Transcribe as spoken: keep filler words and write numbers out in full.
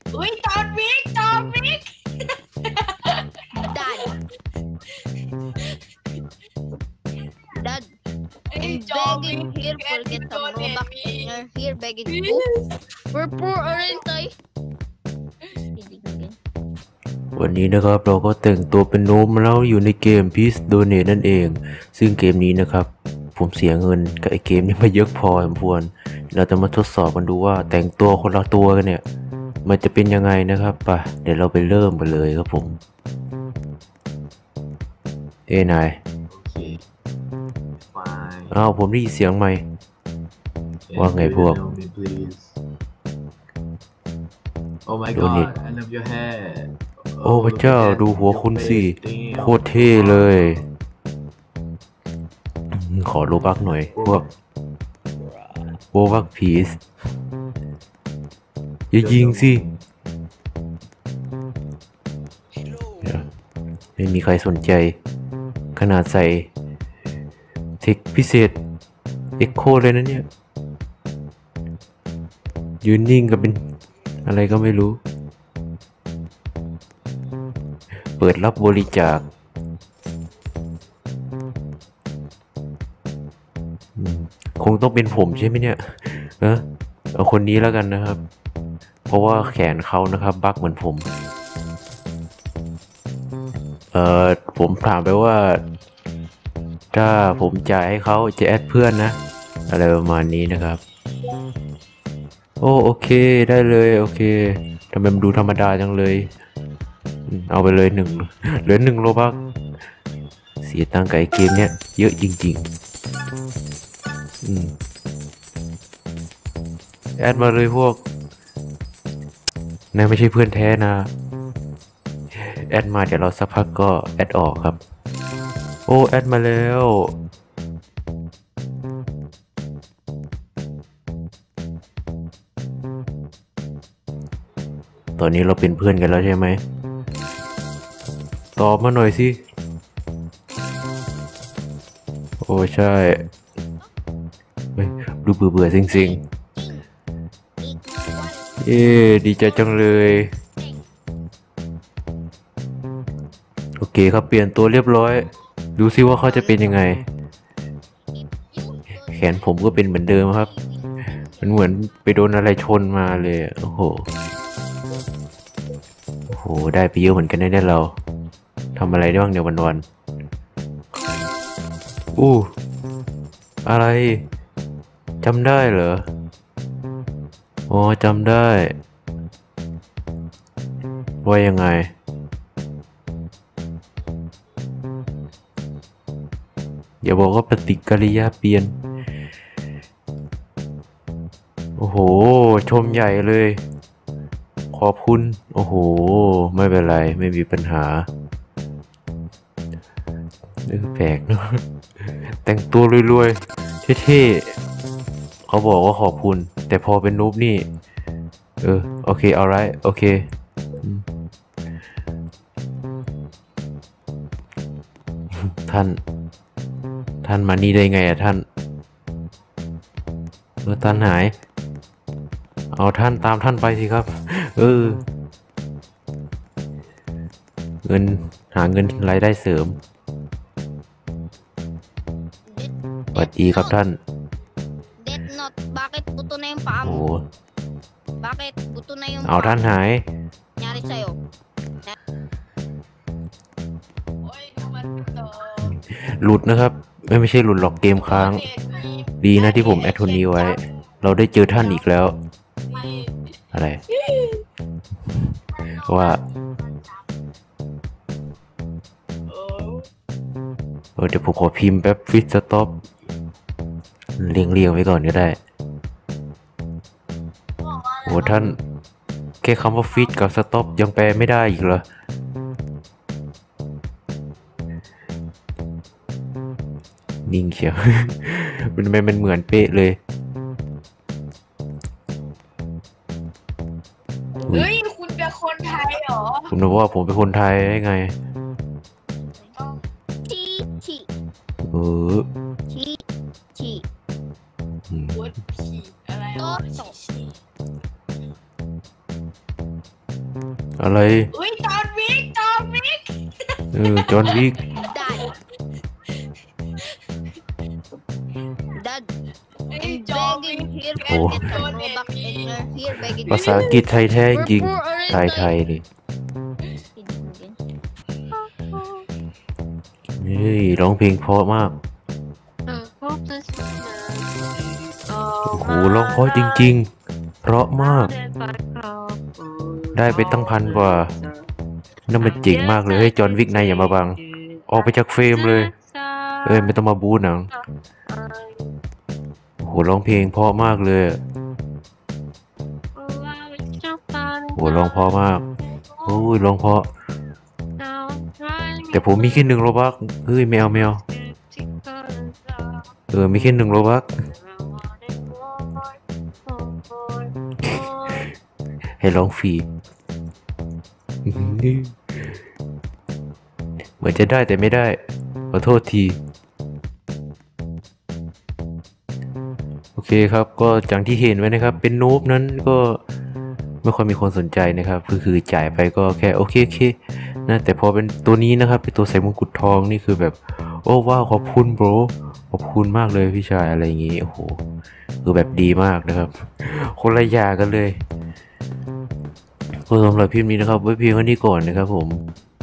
อุ้ยจอห์นวิกจอห์นวิก Dad. Dad. ไอ้ I'm จอห์นวิก begging here แก for ที่ get โด some นเนี่ย Robux มี and you're here begging. Oh, we're poor, aren't I? วันนี้นะครับเราก็แต่งตัวเป็นโน้มแล้วอยู่ในเกม Please Donate นั่นเอง ซึ่งเกมนี้นะครับผมเสียเงินกับไอเกมนี้มาเยอะพอสมควรเราจะมาทดสอบกันดูว่าแต่งตัวคนละตัวกันเนี่ยมันจะเป็นยังไงนะครับไปเดี๋ยวเราไปเริ่มกันเลยครับผมเอ้นายโอเคไปอ้าวผมได้ยินเสียงไหม ว่าไงพวก please Oh my Donate god I love your hair โอ้พระเจ้าดูหัวคุณสิโคตรเท่เลย ขอโลบักหน่อยพวกโลบักพีซอย่ายิงสิไม่มีใครสนใจขนาดใส่เทคพิเศษเอ็กโคเลยนะเนี่ยยืนนิ่งก็เป็นอะไรก็ไม่รู้เปิดรับบริจาคคงต้องเป็นผมใช่ไหมเนี่ยเออเอาคนนี้แล้วกันนะครับเพราะว่าแขนเขานะครับบักเหมือนผมเออผมถามไปว่าถ้าผมจ่ายให้เขาจะแอดเพื่อนนะอะไรประมาณนี้นะครับโอ้โอเคได้เลยโอเคทำไมมันดูธรรมดาจังเลยเอาไปเลยหนึ่งเหลือหนึ่งโลบักเสียตังค์กับไอ้เกมเนี้ยเยอะจริงๆอืมแอดมาเลยพวกนายไม่ใช่เพื่อนแท้นะแอดมาเดี๋ยวเราสักพักก็แอดออกครับโอ้แอดมาแล้วตอนนี้เราเป็นเพื่อนกันแล้วใช่ไหมตอบมาหน่อยสิโอ้ใช่เฮ้ยดูเบื่อเบื่อเซ็งๆเอ๊ดีใจจังเลยโอเคครับเปลี่ยนตัวเรียบร้อยดูซิว่าเขาจะเป็นยังไงแขนผมก็เป็นเหมือนเดิมครับมันเหมือนไปโดนอะไรชนมาเลยโอ้โหโอ้โหได้ไปเยอะเหมือนกันนะเนี่ยเราทำอะไรได้บ้างเนี่ยวันๆอู้อะไรจำได้เหรออ๋อจำได้ว่ายังไงอย่าบอกว่าปฏิกิริยาเปลี่ยนโอ้โหชมใหญ่เลยขอบคุณโอ้โหไม่เป็นไรไม่มีปัญหาเออแปลกเนาะแต่งตัวรวยๆเท่ๆเขาบอกว่าขอบคุณแต่พอเป็นนูบนี่เออโอเคเอาไรโอเคท่านท่านมานี่ได้ไงอะท่านเออท่านหายเอาท่านตามท่านไปสิครับเออเงินหาเงินรายได้เสริมสวัสดีครับท่าน Death Note, bakit buto na yung paa โอ้ mo? Bakit buto na yung เอาท่านหาย nangyari sa'yo? โอ้ยทำไมต่อหลุดนะครับไม่ไม่ใช่หลุดหรอกเกมค้างดีนะที่ผมแอดโทนี้ไว้เราได้เจอท่านอีกแล้วอะไรว่าเออเดี๋ยวผมขอพิมพ์แป๊บฟิตสต็อปเรียงเรียงไว้ก่อนก็ได้โอ้ท่านแค่คำว่าฟิตกับสต็อปยังแปลไม่ได้อีกเหรอนิ่งเชียว มันทำไมมันเหมือนเป๊ะเลยเฮ้ยคุณเป็นคนไทยเหรอคุณบอกว่าผมเป็นคนไทยได้ไง Chi, chi, เออ chi, chi. ปวดผีอะไรวะ Toto. อะไรเฮ้ยจอห์นวิกจอห์นวิกเออจอห์นวิก Dad. Dad. เฮ้ย I'm จอห์นวิก begging here โอ้ for get some Robux and you're here begging ภาษาอังกฤษไทยแท้จริงไทยไทยนี่เฮ้ยร้องเพลงเพราะมาก โอ้โหร้องเพราะจริงๆ เพราะมาก ได้ไปตั้งพันกว่านั่นมันเจ๋งมากเลยเฮ้ยจอห์นวิกนายอย่ามาบัง ออกไปจากเฟรมเลย เอ้ยไม่ต้องมาบู๊หนัง โอ้โหร้องเพลงเพราะมากเลยโอ้โหร้องเพราะมากโอ้ยร้องเพราะ แต่ผมมีแค่หนึ่งโลบักเฮ้ยแมวแมวเออมีแค่หนึ่งโลบักให้ร้องฟรีเหมือนจะได้แต่ไม่ได้ขอโทษทีโอเคครับก็อย่างที่เห็นไว้นะครับเป็นนูบนั้นก็ไม่ค่อยมีคนสนใจนะครับก็คือจ่ายไปก็แค่โอเคโอเคนะแต่พอเป็นตัวนี้นะครับเป็นตัวใส่มงกุฎทองนี่คือแบบโอ้ว้าวขอบคุณโบรขอบคุณมากเลยพี่ชายอะไรอย่างงี้โอ้โหคือแบบดีมากนะครับคนละอย่างกันเลยก็สำหรับคลิปนี้นะครับไว้เพียงเท่านี้ก่อนนะครับผม